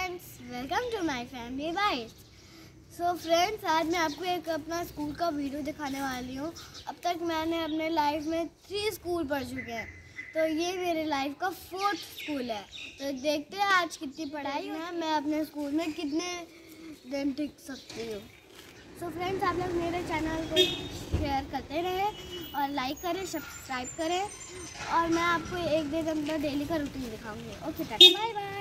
Friends, welcome to my family vibes. So friends, आज मैं आपको एक अपना स्कूल का वीडियो दिखाने वाली हूँ। अब तक मैंने अपने लाइफ में 3 स्कूल पढ़ चुके हैं, तो ये मेरे लाइफ का 4th स्कूल है। तो देखते हैं आज कितनी पढ़ाई है, मैं अपने स्कूल में कितने दिन टिक सकती हूँ। सो फ्रेंड्स, आप लोग मेरे चैनल को शेयर करते रहें और लाइक करें, सब्सक्राइब करें, और मैं आपको एक दिन अंदर डेली का रूटीन दिखाऊंगी। Okay, tata, bye bye.